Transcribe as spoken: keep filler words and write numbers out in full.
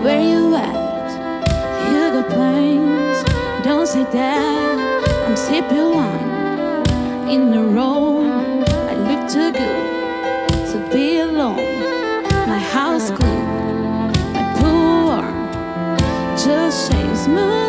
where you at? You got plans, don't say that. I'm sipping wine in the road. I look too good to be alone. My house clean, my pool warm, just shades smooth.